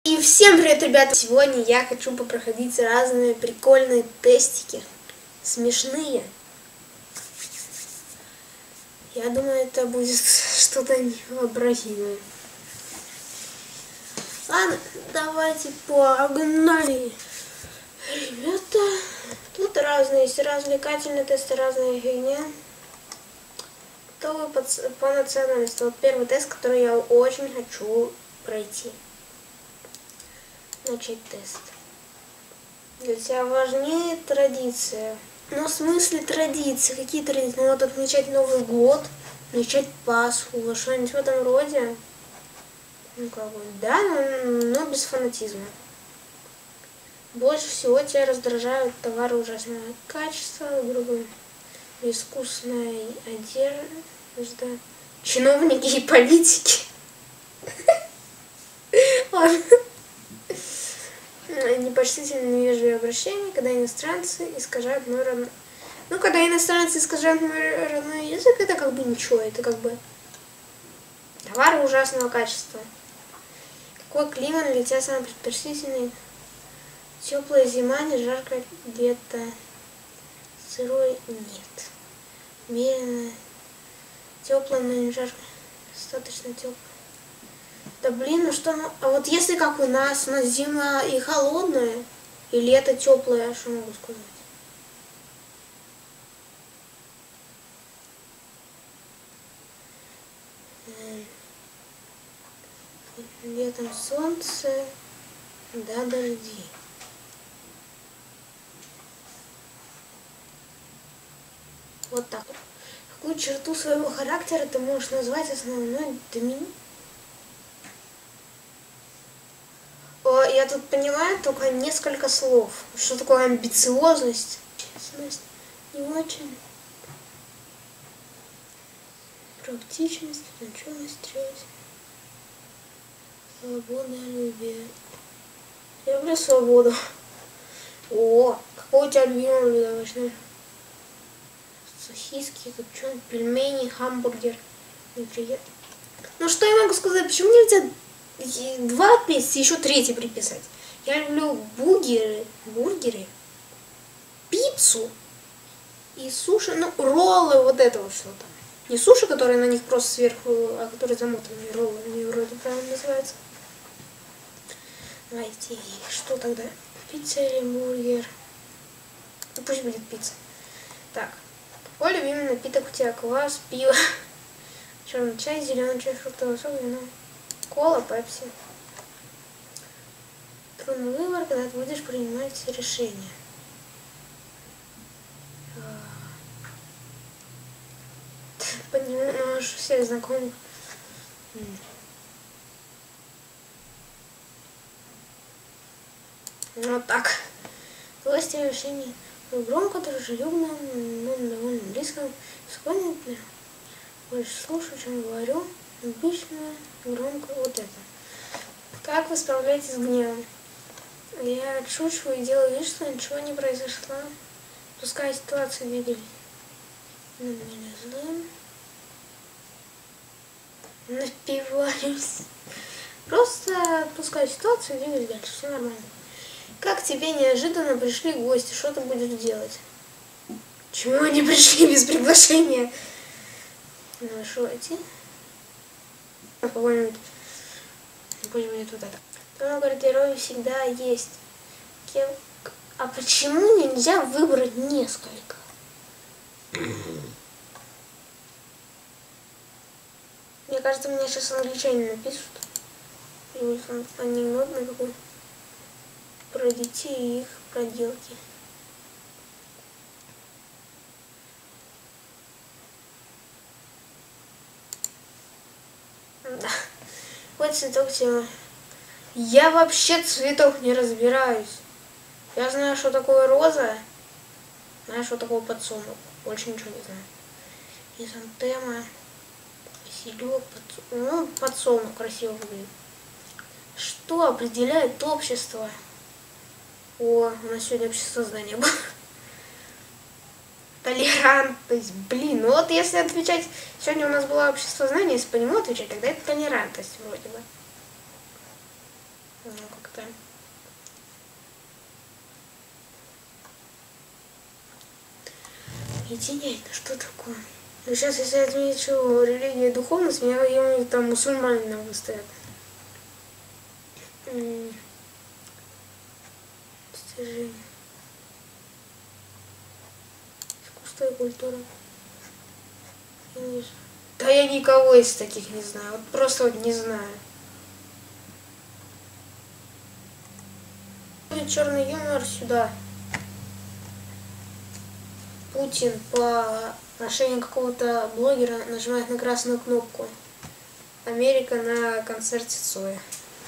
И всем привет, ребята! Сегодня я хочу попроходить разные прикольные тестики, смешные. Я думаю, это будет что-то невообразимое. Ладно, давайте погнали. Ребята, тут разные, есть развлекательные тесты, разная фигня. Готовы по национальности. Вот первый тест, который я очень хочу пройти. Начать тест. Для тебя важнее традиция. Ну, в смысле традиции? Какие традиции? Ну, вот отмечать Новый год, отмечать Пасху, что-нибудь в этом роде. Ну, как бы, да, но без фанатизма. Больше всего тебя раздражают товары ужасного качества, грубо, искусная одежда, чиновники и политики. Ладно. Непочтительное невежливое обращение, когда иностранцы искажают мой родной... Ну, когда иностранцы искажают мой родной язык, это как бы ничего, это как бы товары ужасного качества. Какой климат для тебя самый предпочтительный? Теплая зима, не жарко лето. Сырой нет. Медленно. Теплая, но не жарко. Достаточно теплая. Да блин, ну что, ну, а вот если как у нас зима и холодная, и лето теплое, что могу сказать? Летом солнце, да дожди. Вот так. Какую черту своего характера ты можешь назвать основной доминой? Я тут понимаю только несколько слов. Что такое амбициозность? Честность не очень. Практичность, начальность, трезь. Свободолюбие. Я люблю свободу. О, какое у тебя любимое блюдо овощное? Сосиски, копченые, пельмени, гамбургер. Неприятно. Ну что я могу сказать? Почему нельзя 2 отметить, еще 3 приписать? Я люблю бургеры, пиццу и суши, ну, роллы, вот это вот что-то. Не суши, которые на них просто сверху, а которые замотаны, роллы, они вроде правильно называются. Давайте, что тогда? Пицца или бургер? Ну, пусть будет пицца. Так, какой любимый напиток у тебя? Квас, пиво, черный чай, зеленый чай, фруктовый сок, вино. Кола, пепси. Трудный выбор, когда ты будешь принимать решения. Понимаешь, всех знакомых. Вот так. Власти решения. Громко, дружелюбно, но довольно близко. Спокойно, больше слушаю, чем говорю. Обычно, громко, вот это. Как вы справляетесь с гневом? Я шучу и делаю вид, что ничего не произошло. Пускай ситуацию видели. На меня злым. Напиваюсь. Просто отпускаю ситуацию и двигаюсь дальше. Все нормально. Как тебе неожиданно пришли гости? Что ты будешь делать? Чему они пришли без приглашения? Ну что, идти? Какой-нибудь, пусть будет вот это. Много гардеробе всегда есть. А почему нельзя выбрать несколько? Мне кажется, меня сейчас англичане напишут. И у них анекдот на какой про детей и их проделки. Да. Вот цветок тема. Я вообще цветов не разбираюсь. Я знаю, что такое роза. Знаю, что такое подсолнух. Больше ничего не знаю. Хризантема. Василек. Ну, подсолнух красиво выглядит. Что определяет общество? О, у нас сегодня обществознание было. Толерантность. Блин, ну вот если отвечать... Сегодня у нас было обществознание, если по нему отвечать, тогда это толерантность вроде бы. Ну, как-то. Единение, что такое? Ну, сейчас, если я отмечу религию и духовность, меня какие-нибудь там мусульмане нам выставят. Достижение. Искусство и культура. Да я никого из таких не знаю. Вот просто вот не знаю. Черный юмор сюда. Путин по отношению какого-то блогера нажимает на красную кнопку. Америка на концерте Цоя.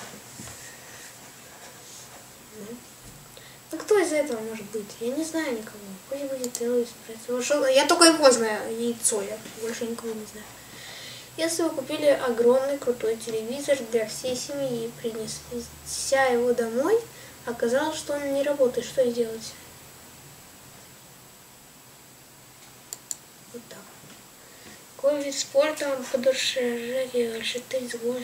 Ну кто из этого может быть? Я не знаю никого. Пусть будет Элвис Пресли. Я только его знаю, и Цоя. Больше никого не знаю. Если вы купили огромный крутой телевизор для всей семьи и принеся его домой, оказалось, что он не работает, что делать? Вот так. Какой вид спорта вам по душе? Футбол.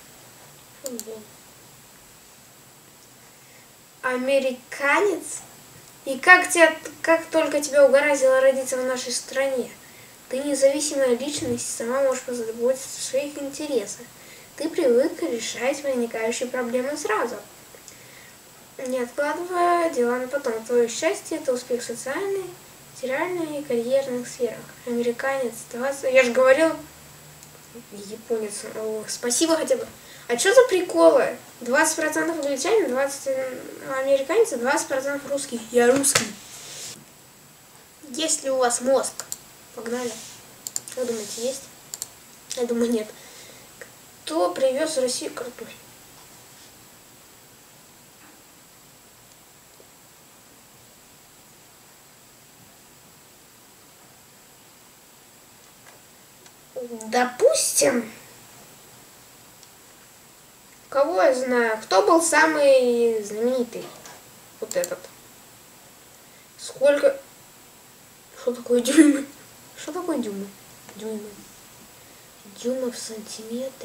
Американец? И как только тебя угораздило родиться в нашей стране? Ты независимая личность, сама можешь позаботиться о своих интересах. Ты привык решать возникающие проблемы сразу, не откладывая дела на потом. Твое счастье – это успех в социальной, материальной и карьерных сферах. Американец, 20... Я же говорил, японец, спасибо хотя бы. А что за приколы? 20% англичанин, 20% американец, 20% русский. Я русский. Есть ли у вас мозг? Погнали. Как думаете, есть? Я думаю, нет. Кто привез в Россию картофель? Допустим, кого я знаю? Кто был самый знаменитый? Вот этот. Сколько... Что такое дюймы? Что такое дюймы? Дюймы. Дюймы в сантиметре.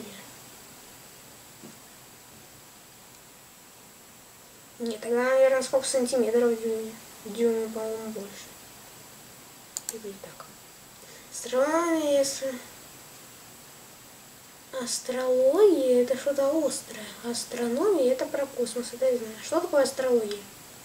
Нет, тогда, наверное, сколько сантиметров в дюйме? Дюймы, по-моему, больше. Или так. Астрономия, если... Астрология это что-то острое. Астрономия это про космос, это я знаю. Что такое астрология?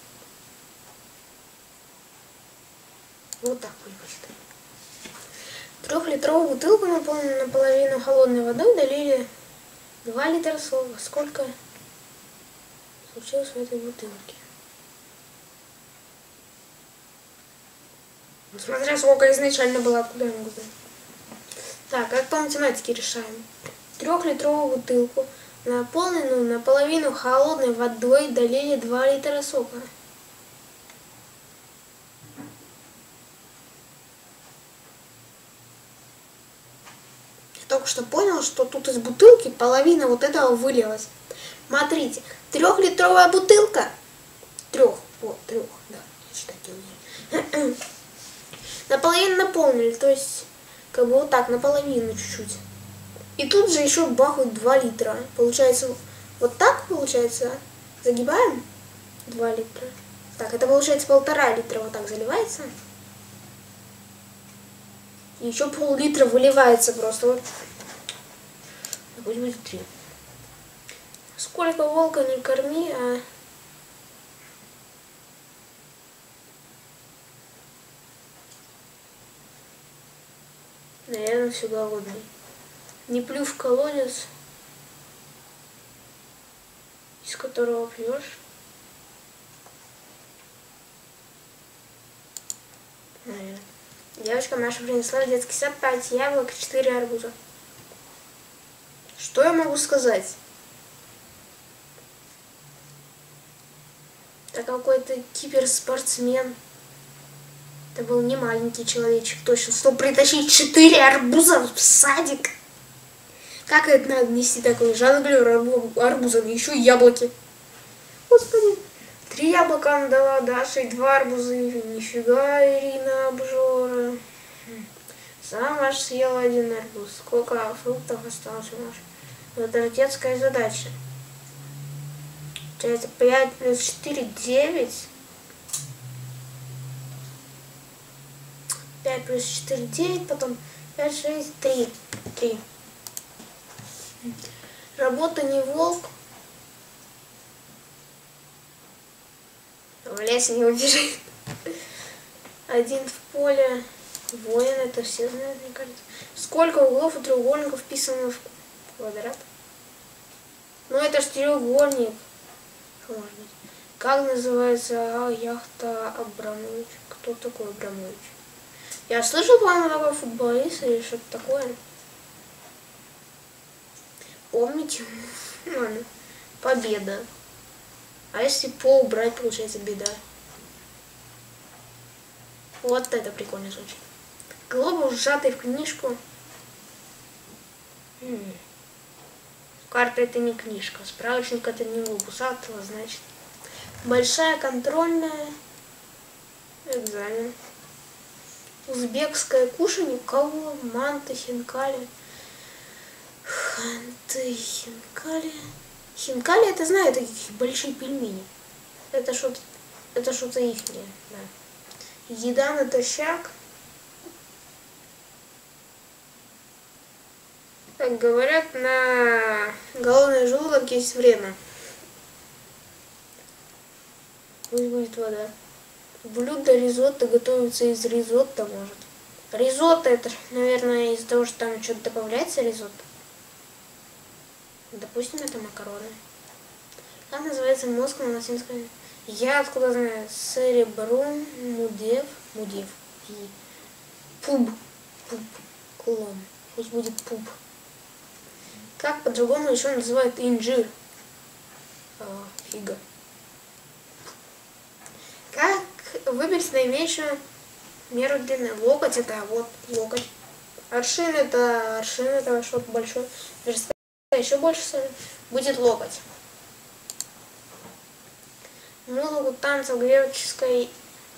Вот так выглядит. 3-литровую бутылку, наполненную наполовину холодной водой, долили 2 литра сока. Сколько случилось в этой бутылке? Смотря сколько изначально было, откуда я могу знать. Так, как по математике решаем? 3-литровую бутылку, наполненную наполовину холодной водой, долили 2 литра сока. Я только что понял, что тут из бутылки половина вот этого вылилась. Смотрите, 3-литровая бутылка. 3, да, считать умею. Наполовину наполнили, то есть, как бы вот так, наполовину чуть-чуть. И тут же еще бахают 2 литра. Получается, вот так получается. Загибаем 2 литра. Так, это получается 1,5 литра вот так заливается. И еще пол-литра выливается просто. Вот. Пусть будет 3. Сколько волка не корми, а... Наверное, все голодный. Не плюй в колодец, из которого пьешь. Наверное. Девочка Маша принесла в детский сад 5 яблок и 4 арбуза. Что я могу сказать? Это какой-то киберспортсмен. Это был не маленький человечек, точно, чтобы притащить 4 арбуза в садик. Как это надо нести такой жонглер арбузами, еще и яблоки. Господи, 3 яблока она дала Даше, 2 арбуза. Нифига, Ирина обжора. Сам Маша съела 1 арбуз. Сколько фруктов осталось у Маши? Это детская задача. Получается 5 плюс 4, 9. 5 плюс 4, 9, потом 5, 6, 3. 3. Работа не волк. В лес не убежит. Один в поле. Воин, это все знают, мне кажется. Сколько углов у треугольника вписано в квадрат? Ну это ж треугольник. Что может быть? Как называется яхта Абрамович? Кто такой Абрамович? Я слышал, по-моему, такой футболист или что-то такое. Помните? Ладно. Победа. А если по убрать, получается беда. Вот это прикольно звучит. Глобус, сжатый в книжку. Карта это не книжка. Справочник это не глобус, а этого значит. Большая контрольная. Экзамен. Узбекское кушанье. Кого? Манты, хинкали. Ханты, хинкали. Хинкали это знаю, такие большие пельмени. Это что-то ихнее, да. Еда натощак. Как говорят, на голодный желудок есть время. Пусть будет вода. Блюдо ризотто готовится из ризотто, может. Ризотто это, наверное, из-за того, что там что-то добавляется ризотто. Допустим, это макароны. Как называется мозг на латинском? Я откуда знаю? Церебрум, мудев. Пуб. Клон. Пусть будет пуб. Как по-другому еще называют инжир? Фига. Как выбрать наименьшую меру длины? Локоть это вот локоть. Аршин это что-то большое. Верста еще больше будет локоть. Музыку танца греческой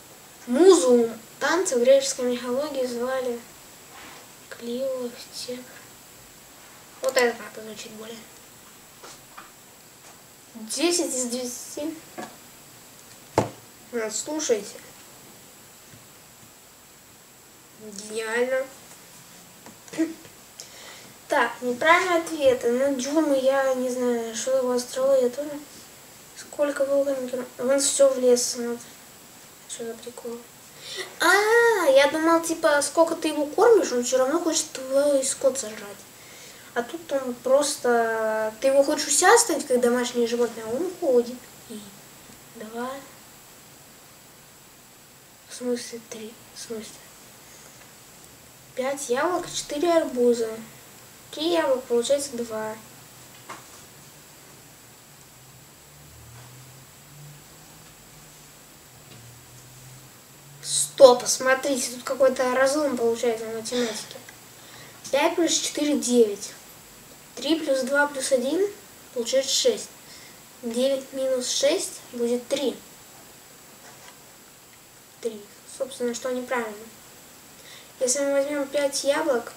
мифологии звали Клиостек. Вот это как-то звучит более. 10 из 10. Слушайте. Гениально. Так, неправильные ответы. Ну, Джума, я не знаю, что его астрология тоже. Сколько вулканов? Он все в лес. Вот. Что за прикол? Я думал, типа, сколько ты его кормишь, он все равно хочет твой скот сожрать. А тут он просто... Ты его хочешь у себя оставить, как домашнее животное, а он уходит. И 2. В смысле 3? В смысле? 5 яблок, 4 арбуза. 3 яблока, получается 2. Стоп, смотрите, тут какой-то разлом получается в математике. 5 плюс 4, 9. 3 плюс 2 плюс 1 получается 6. 9 минус 6 будет 3. 3. Собственно, что неправильно. Если мы возьмем 5 яблок,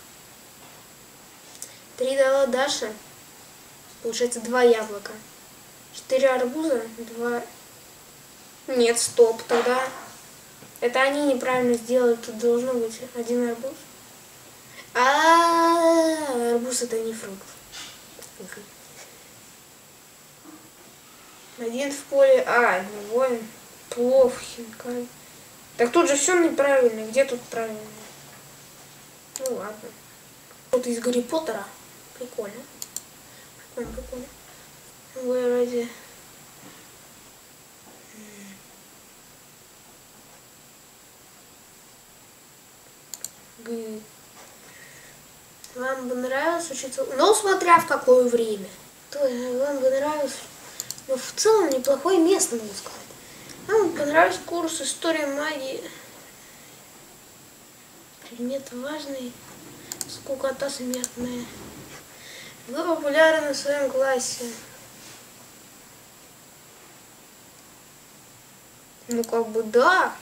3 дала Даша, получается 2 яблока. 4 арбуза, 2... Нет, стоп, тогда... Это они неправильно сделали, тут должно быть 1 арбуз. Арбуз это не фрукт. 1 в поле, воин, плов, хинкаль. Так тут же все неправильно, где тут правильно? Ну ладно. Вот из Гарри Поттера. Прикольно. Прикольно. Вы ради... Вам бы нравилось учиться... Ну, смотря в какое время. Вам бы нравилось... Но в целом неплохое место, могу сказать. Вам понравился курс истории магии. Предмет важный. Скукота смертная. Вы популярны в своем классе. Ну, как бы да.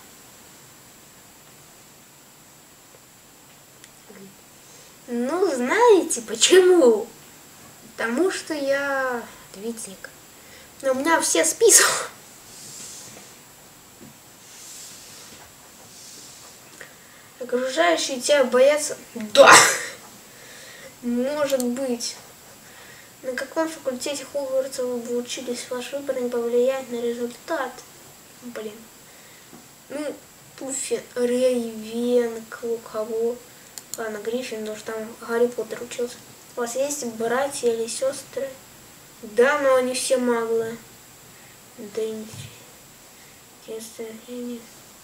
Ну, знаете почему? Потому что я ответник. Но у меня все список. Окружающие тебя боятся. Да! Может быть. На каком факультете Хогвартса вы бы учились? Ваш выбор не повлияет на результат. Блин. Ну, Пуффи, Рейвенкл, кого? Ладно, Гриффин, потому что там Гарри Поттер учился. У вас есть братья или сестры? Да, но они все маглы. Да интересно, я не...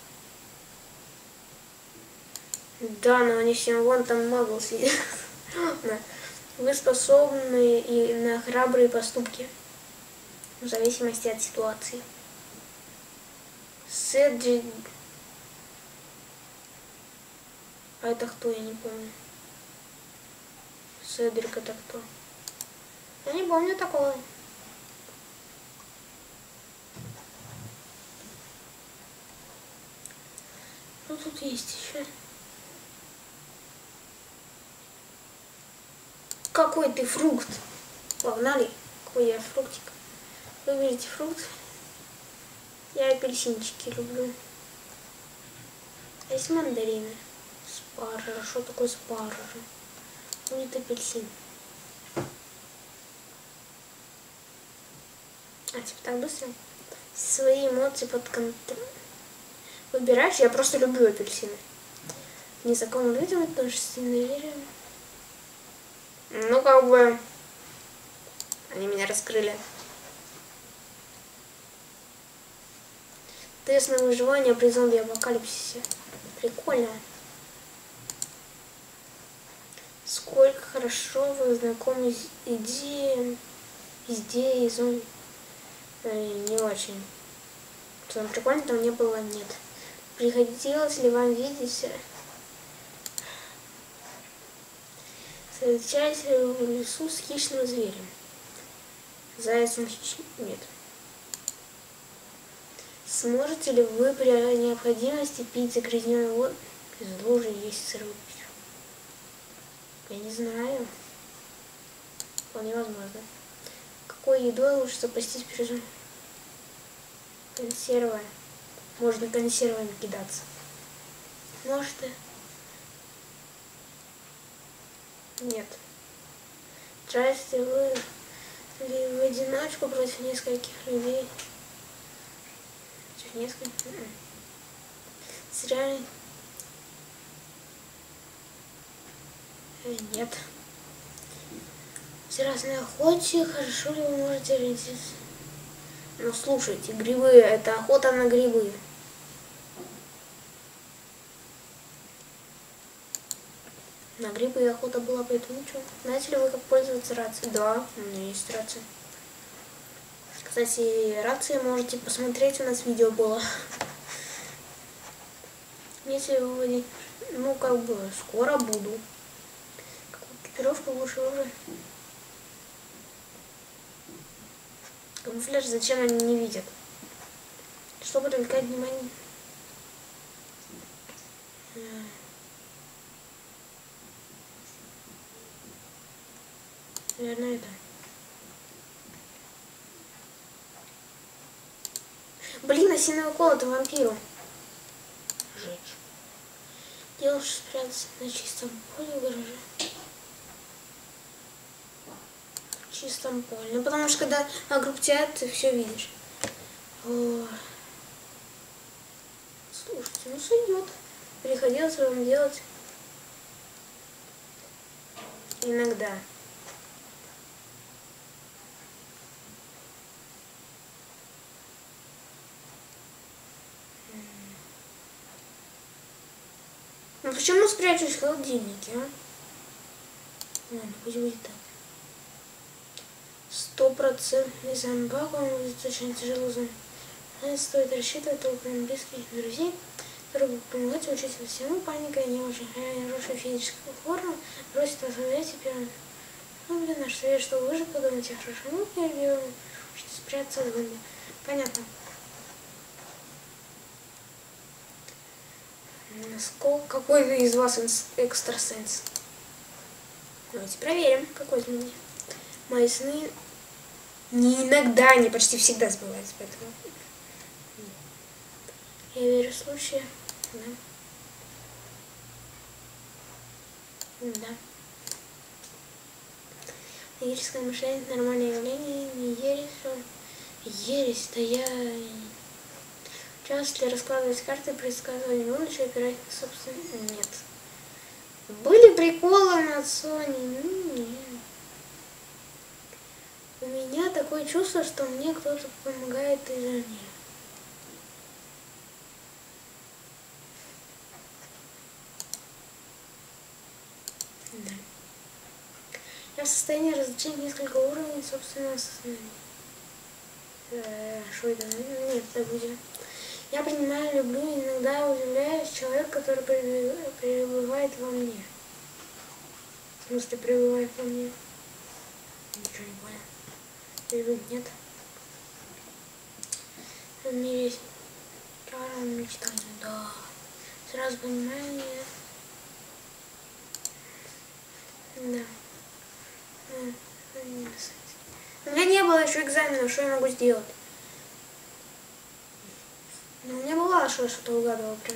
Да, но они все вон там магл сидят. Вы способны и на храбрые поступки. В зависимости от ситуации. Седрик... А это кто, я не помню. Седрик это кто? Я не помню такого. Ну тут есть еще. Какой ты фрукт? Погнали. Какой я фруктик. Выберите фрукт. Я апельсинчики люблю. Есть мандарины. Спаржа. Что такое спаржа? Будет апельсин. А типа так быстро? Свои эмоции под контролем. Выбираешь? Я просто люблю апельсины. Незнакомым людям отношусь с недоверием. Ну, как бы, они меня раскрыли. Тест на выживание при зомби-апокалипсисе. Прикольно. Сколько хорошо вы знакомы с идеей зомби. Не очень. Самое прикольное там не было, нет. Приходилось ли вам видеть... Встречаетесь ли вы в лесу с хищным зверем? Зайцем хищным? Нет. Сможете ли вы при необходимости пить загрязненную воду из лужи и есть сырую пищу? Я не знаю. Вполне возможно. Какой едой лучше запастись перед... Консервы. Можно консервами кидаться. Может и... Нет. Тратите вы ли в одиночку против нескольких людей? Против нескольких? Сериальный? Нет. В разной охоте хорошо ли вы можете ориентироваться? Ну слушайте, грибы, это охота на грибы. На грибы и охота была, поэтому ничего. Знаете ли вы, как пользоваться рацией? Да, у меня есть рация. Кстати, рации можете посмотреть, у нас видео было. Если вы... Ну, как бы, скоро буду. Какую экипировку лучше уже? Камуфляж, зачем они не видят? Чтобы привлекать внимание. Наверное, это. Блин, осиновый кол, это вампиру. Жечь. Дело, что спрятаться на чистом поле в гараже. В чистом поле. Ну, потому что когда вокруг тебя ты все видишь. О. Слушайте, ну сойдет. Приходилось вам делать иногда. Ну почему спрячусь в холодильнике, а? Ладно, пусть будет так. 100% зомбак, он достаточно тяжело зомби. Стоит рассчитывать только на близких друзей, которые помогают учиться всему. Паника не очень хорошая физическая форма, просит вас выдать первым. Ну, блин, наш совет, что вы же подумайте хорошо. Ну, первым, что спрятаться от зомби. Понятно. Какой из вас экстрасенс? Давайте проверим, какой из меня. Мои сны Не иногда, они почти всегда сбываются, поэтому... Я верю в случае, да. Да. Логическое мышление — это нормальное явление, не ересь. Ересь-то я... Часто ли раскладывать карты, предсказывать будущее, опирать на собственное... Нет. Были приколы над Соней? Ну, нет. У меня такое чувство, что мне кто-то помогает извне. Да. Я в состоянии различить несколько уровней собственного сознания. Что это? Нет, забудем. Я принимаю, люблю и иногда удивляюсь человек, который пребывает во мне. В смысле, пребывает во мне? Ничего не понял. Или нет? В мире есть чара мечтания, да. Сразу понимаю, да. У меня не было еще экзамена, что я могу сделать? Но у меня бывало, что я что-то угадывала прям.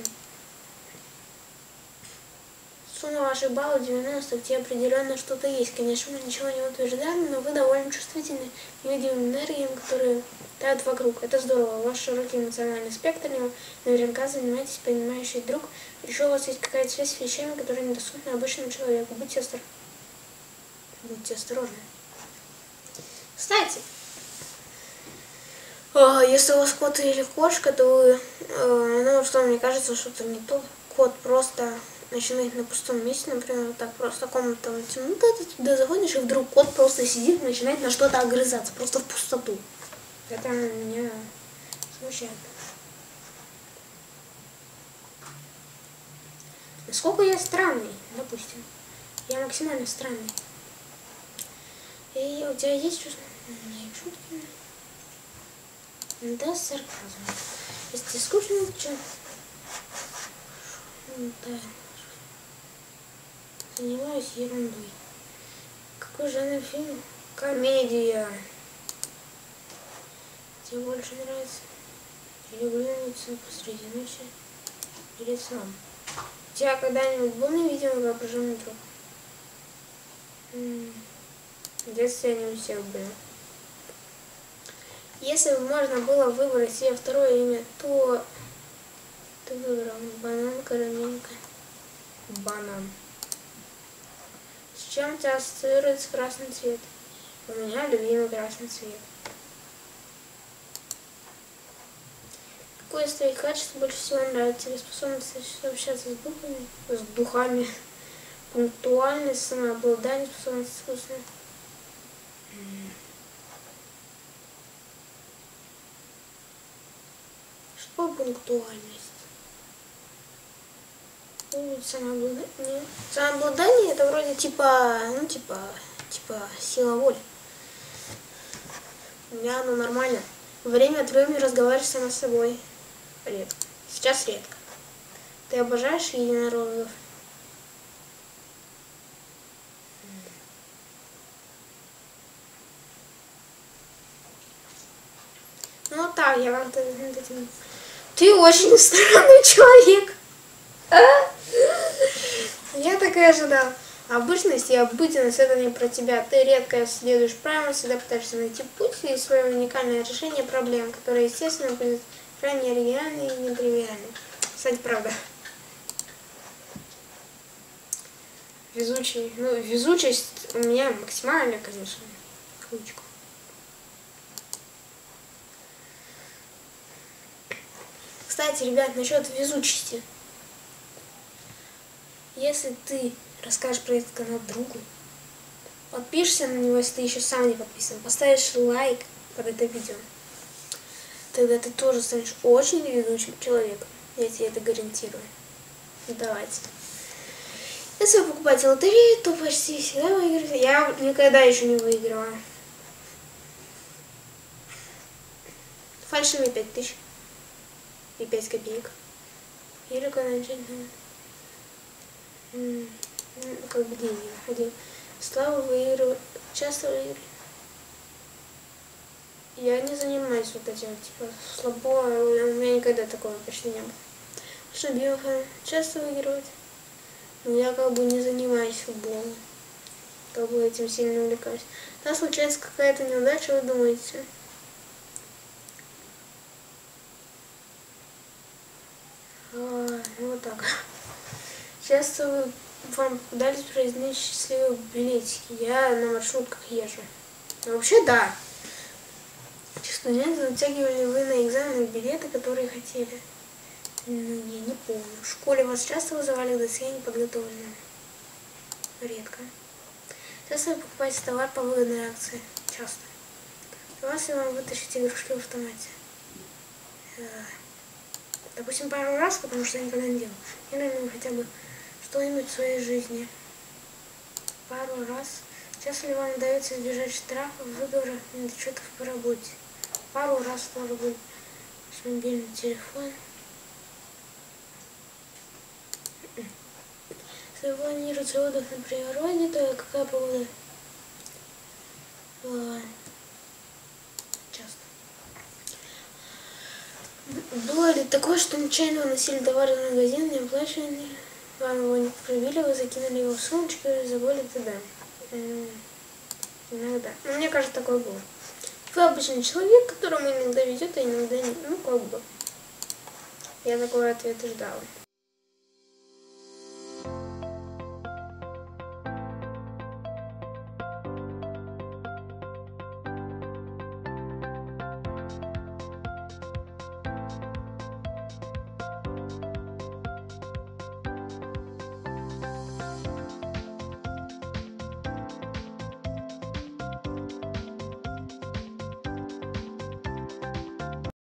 Сумма ваших баллов 90, где определенно что-то есть. Конечно, мы ничего не утверждаем, но вы довольно чувствительны к невидимым энергиям, которые тают вокруг. Это здорово. Ваш широкий эмоциональный спектр, наверняка занимаетесь понимающий друг. Еще у вас есть какая-то связь с вещами, которые недоступны обычному человеку. Будьте осторожны. Кстати, если у вас кот или кошка, то вы, ну что, мне кажется, что-то не то. Кот просто начинает на пустом месте, например, вот так просто комната, ну ты туда заходишь, и вдруг кот просто сидит и начинает на что-то огрызаться, просто в пустоту. Это меня смущает. Насколько я странный, допустим. Я максимально странный. И у тебя есть чувство? Шутки? Да, сарказм. Если тебе скучно, что? Да. Занимаюсь ерундой. Какой жанр фильма? Комедия. Тебе больше нравится? Или влюбиться посреди ночи? Или сам? У тебя когда-нибудь был невидимый воображаемый друг? В детстве они у всех были. Если бы можно было выбрать себе второе имя, то ты выбрал банан, карамелька. Банан. С чем тебя ассоциируется красный цвет? У меня любимый красный цвет. Какое из твоих качеств больше всего нравится? Тебе способность общаться с духами, пунктуальность, самообладание, способность искусства. Что пунктуальность? Самообладание. Самообладание это вроде типа сила воли. У меня оно нормально. Время от времени разговариваешь сама с собой. Редко. Сейчас редко. Ты обожаешь единорогов? Ну так, я как-то... Ты очень странный человек. Я так и ожидал. Обычность и обыденность — это не про тебя. Ты редко следуешь правилам, всегда пытаешься найти путь и свое уникальное решение проблем, которое, естественно, будет крайне оригинальной и нетривиальной. Кстати, правда. Везучий. Ну, везучесть у меня максимальная, конечно. Кавычку. Кстати, ребят, насчет везучести. Если ты расскажешь про этот канал другу, подпишешься на него, если ты еще сам не подписан, поставишь лайк под это видео, тогда ты тоже станешь очень везучим человеком. Я тебе это гарантирую. Давайте. Если вы покупаете лотерею, то почти всегда выиграете. Я никогда еще не выиграла. Фальшивые 5000 и 5 копеек. Или когда-нибудь как бы деньги находил. Слава выигрывает. Часто выигрывает. Я не занимаюсь вот этим, типа, слабо, у меня никогда такого почти не было. Что биофан часто выигрывать, но я как бы не занимаюсь футболом, как бы этим сильно увлекаюсь. Когда случается какая-то неудача, вы думаете, ну вот так. Часто вы вам попадались произнести счастливые билетики. Я на маршрутках езжу. Ну, вообще да. Студенты вытягивали вы на экзамены билеты, которые хотели? Ну, я не помню. В школе вас часто вызывали к доске неподготовленными? Редко. Часто вы покупаете товар по выгодной акции? Часто. Вас ли вам вытащить игрушки в автомате? Допустим, пару раз, потому что я никогда не делал. Или хотя бы что-нибудь в своей жизни. Пару раз. Часто ли вам удается избежать штрафов, выговоров, недочетов по работе? Пару раз, может быть, с мобильный телефон. Если вы планируете отдых на природе, то какая погода? Часто. Было ли такое, что нечаянно выносили товары в магазин, не оплачивали, вам его не пробили, вы закинули его в сумочку и забыли туда? Иногда. Но мне кажется, такое было. Вы обычный человек, которому иногда везет, а иногда не. Ну, как бы. Я такой ответ и ждала.